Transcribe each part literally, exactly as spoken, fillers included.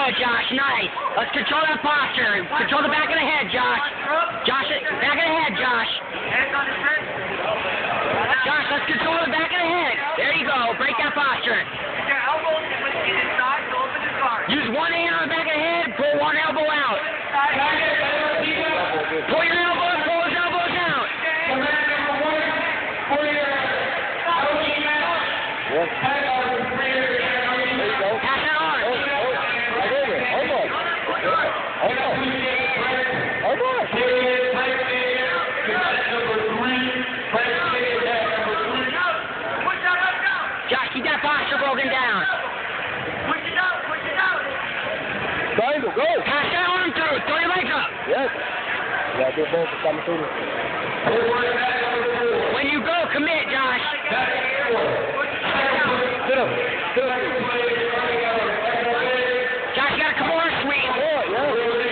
good, Josh. Nice. Let's control that posture. Control the back of the head, Josh. Josh, back of the head, Josh. Josh, let's control the back of the head. There you go. Break that posture. Use one hand on the back of the head. Pull one elbow out. Pull your elbow. Pull his elbows out. Pass that arm. Josh, keep that posture broken down. Push it out, push it out. Triangle, go. Pass that arm through. Throw your legs up. Yes. You gotta do both for coming through. When you go, commit, Josh. Sit up. Sit up. Josh, you gotta come over, sweep. Yeah, yeah.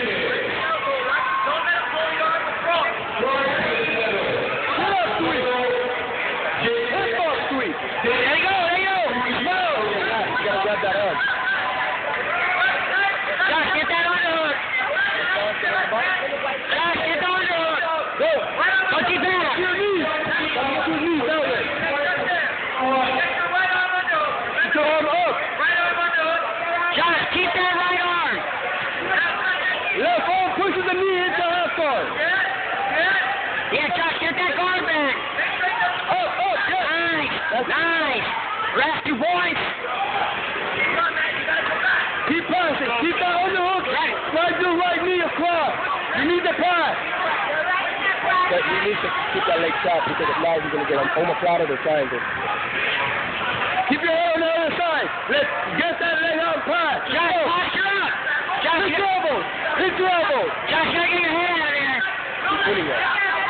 Sit up, sweep. Hip up, sweep. There you go, there you go. Whoa. You gotta grab that arm. Josh, get that underhook. Josh, get the underhook. Go. Don't keep back. Get your knees. Get your knees that way. Get your arm up. Josh, keep that right arm. Left arm pushes the knee into half guard. Yeah, Josh, get that guard back. Up, up, yes. Nice, That's nice. Rest two points. Keep passing. Keep that underhook. Slide your right knee across. You need the pass. But you need to keep that leg sharp because if not, you're going to get almost out of the triangle. Keep your head on the other side. Let's get that leg out and pass. Josh, posture up. Josh, Hit you your elbow. Hit your elbow. Josh, you gotta get your head out of there. Keep hitting it.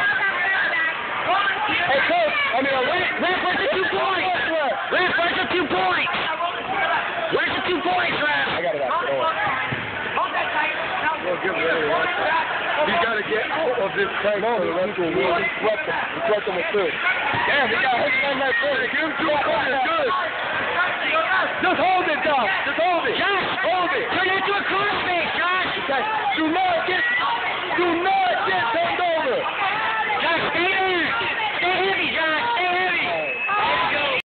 Hey, coach. I mean, uh, wait. Ref, where's the two points? Ref, where's the two points? Where's the two points, Ref? I got it out. Hold on. We'll give it away. You got to get out of this crank. No, the rest will win. He swept him. He swept him with two. Damn, he got hit on that foot. Give him two points. Good. Just hold it, Josh. Just hold it. Josh, hold it. turn it into a crossface, Josh. Okay. Do not get